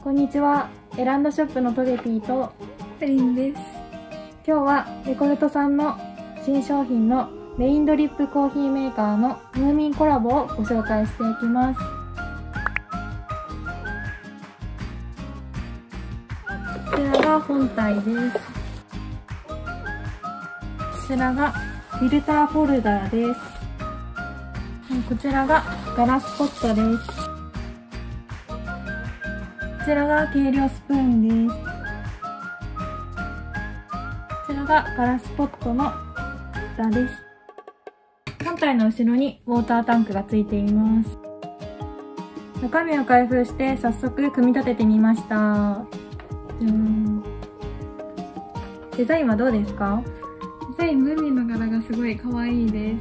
こんにちは。エランドショップのトゲピーとプリンです。 今日はレコルトさんの新商品のレインドリップコーヒーメーカーのムーミンコラボをご紹介していきます。こちらが本体です。こちらがフィルターホルダーです。こちらがガラスポットです。こちらが計量スプーンです。こちらがガラスポットの蓋です。本体の後ろにウォータータンクがついています。中身を開封して早速組み立ててみました。デザインはどうですか？ デザイン、ムーミンの柄がすごい可愛いです。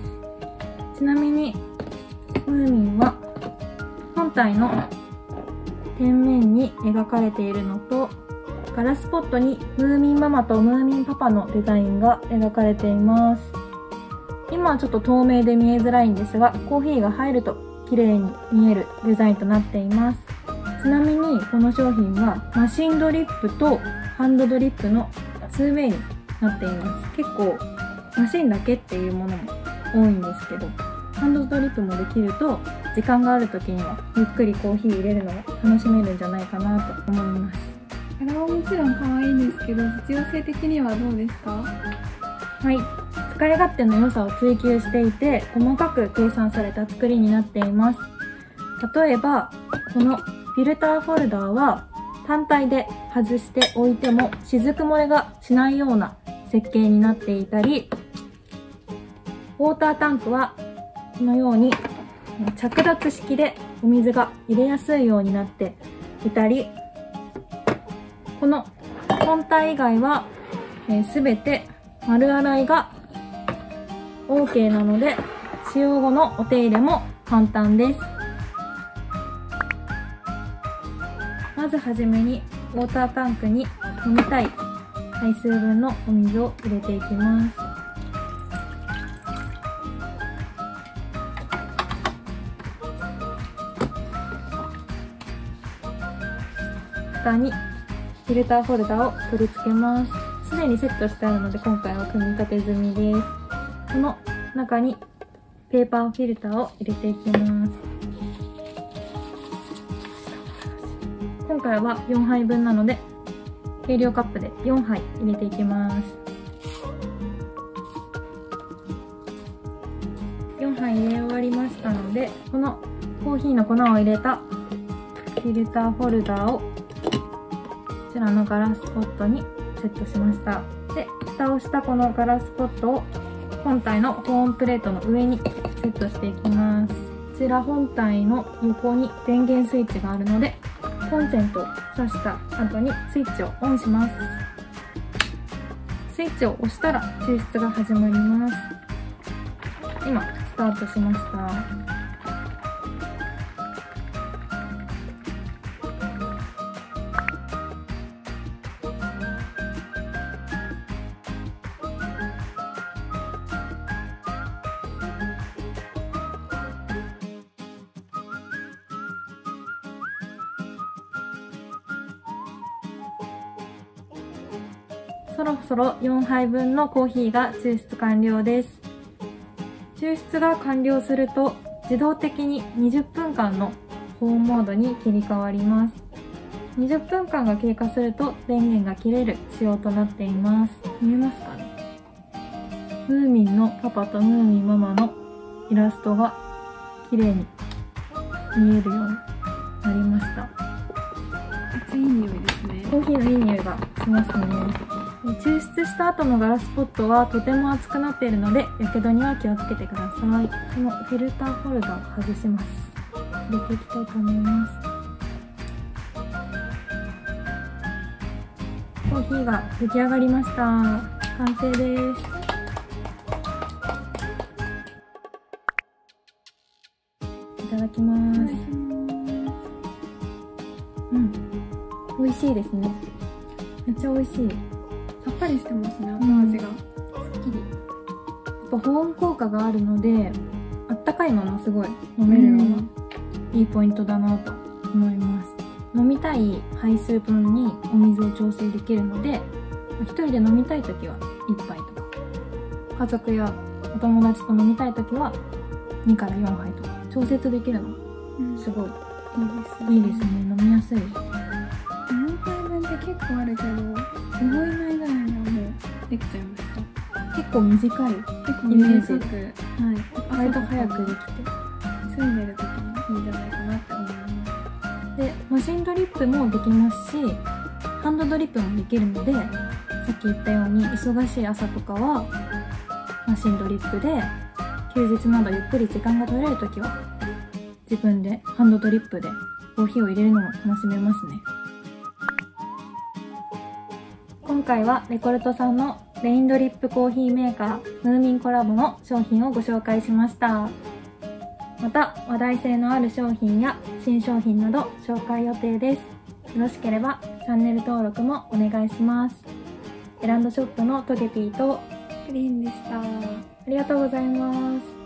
ちなみにムーミンは本体の天面に描かれているのと、ガラスポットにムーミンママとムーミンパパのデザインが描かれています。今はちょっと透明で見えづらいんですが、コーヒーが入ると綺麗に見えるデザインとなっています。ちなみにこの商品はマシンドリップとハンドドリップの 2way になっています。結構マシンだけっていうものも多いんですけど、ハンドドリップもできると時間がある時にはゆっくりコーヒー入れるのを楽しめるんじゃないかなと思います。 柄はもちろん可愛いんですけど、実用性的にはどうですか？ はい、使い勝手の良さを追求していて、細かく計算された作りになっています。例えばこのフィルターホルダーは単体で外しておいても雫漏れがしないような設計になっていたり、ウォータータンクはこのように着脱式でお水が入れやすいようになっていたり、この本体以外は全て丸洗いが OK なので、使用後のお手入れも簡単です。まずはじめにウォータータンクに飲みたい回数分のお水を入れていきます。蓋にフィルターホルダーを取り付けます。すでにセットしてあるので今回は組み立て済みです。この中にペーパーフィルターを入れていきます。今回は4杯分なので計量カップで4杯入れていきます。4杯入れ終わりましたので、このコーヒーの粉を入れたフィルターホルダーをこちらのガラスポットにセットしました。で、蓋をしたこのガラスポットを本体の保温プレートの上にセットしていきます。こちら本体の横に電源スイッチがあるので、コンセントを挿した後にスイッチをオンします。スイッチを押したら抽出が始まります。今スタートしました。そろそろ4杯分のコーヒーが抽出完了です。抽出が完了すると自動的に20分間の保温モードに切り替わります。20分間が経過すると電源が切れる仕様となっています。見えますかね？ムーミンのパパとムーミンママのイラストが綺麗に見えるようになりました。 いい匂いですね。 コーヒーのいい匂いがしますね。抽出した後のガラスポットはとても熱くなっているので、やけどには気をつけてください。このフィルターホルダーを外します。入れていきたいと思います。コーヒーが出来上がりました。完成です。いただきます。美味しいですね。めっちゃ美味しい。 さっぱりしてますね、後味が。すっきり。 やっぱ保温効果があるので、あったかいまますごい飲めるのがいいポイントだなと思います。 飲みたい杯数分にお水を調整できるので、1人で飲みたい時は1杯とか、家族やお友達と飲みたい時は2から4杯とか調節できるの、すごいいいですね。飲みやすい。 4杯分って結構あるけど、5杯前ぐらいにはもうできちゃいました。 結構短い結構イメージ短く、 割と早くできて、 急いでる時にいいんじゃないかなって思います。 でマシンドリップもできますし、ハンドドリップもできるので、さっき言ったように忙しい朝とかはマシンドリップで、休日などゆっくり時間が取れる時は自分でハンドドリップでコーヒーを入れるのも楽しめますね。今回はレコルトさんのレインドリップコーヒーメーカームーミンコラボの商品をご紹介しました。また話題性のある商品や新商品など紹介予定です。よろしければチャンネル登録もお願いします。エランドショップのトゲピーとクリーンでした。 ありがとうございます。